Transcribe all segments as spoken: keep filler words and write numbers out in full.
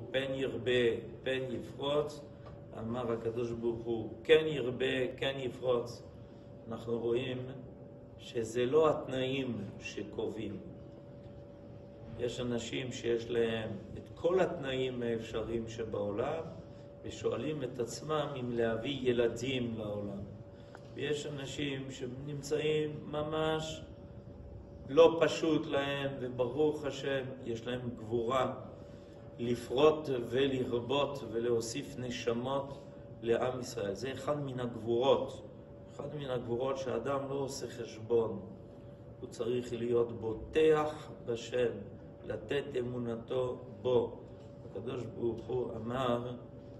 פן ירבה, פן יפרוץ. אמר הקדוש ברוך הוא, כן ירבה, כן יפרוץ. אנחנו רואים שזה לא התנאים שקובעים. יש אנשים שיש להם את כל התנאים האפשריים שבעולם, ושואלים את עצמם אם להביא ילדים לעולם. ויש אנשים שנמצאים ממש לא פשוט להם, וברוך השם יש להם גבורה לפרוט ולרבות ולהוסיף נשמות לעם ישראל. זה אחד מן הגבורות, אחד מן הגבורות שהאדם לא עושה חשבון. הוא צריך להיות בוטח בשם, לתת אמונתו בו. הקדוש ברוך הוא אמר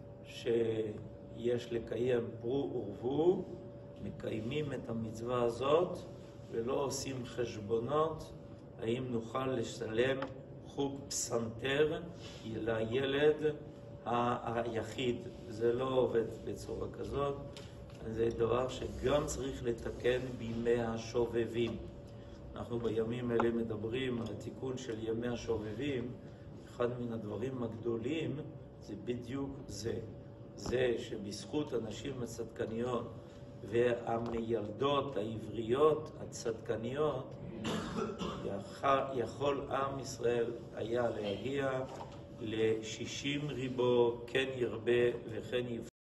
שיש לקיים פרו ורבו, מקיימים את המצווה הזאת ולא עושים חשבונות האם נוכל לשלם חוג פסנתר לילד היחיד. זה לא עובד בצורה כזאת. זה דבר שגם צריך לתקן בימי השובבים. אנחנו בימים האלה מדברים על התיקון של ימי השובבים. אחד מן הדברים הגדולים זה בדיוק זה. זה שבזכות הנשים הצדקניות והמיילדות העבריות הצדקניות יכול עם ישראל היה להגיע ל-שישים ריבו, כן ירבה וכן יפרוץ.